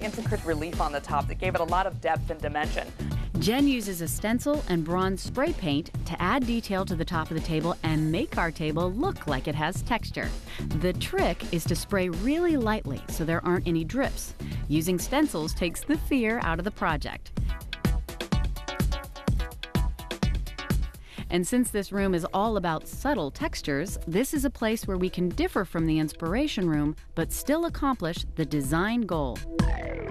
intricate relief on the top that gave it a lot of depth and dimension. Jen uses a stencil and bronze spray paint to add detail to the top of the table and make our table look like it has texture. The trick is to spray really lightly so there aren't any drips. Using stencils takes the fear out of the project. And since this room is all about subtle textures, this is a place where we can differ from the inspiration room but still accomplish the design goal.